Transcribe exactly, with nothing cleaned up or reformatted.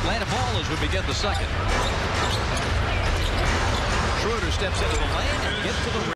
Atlanta ball as we begin the second. Schroeder steps into the lane and gets to the rim.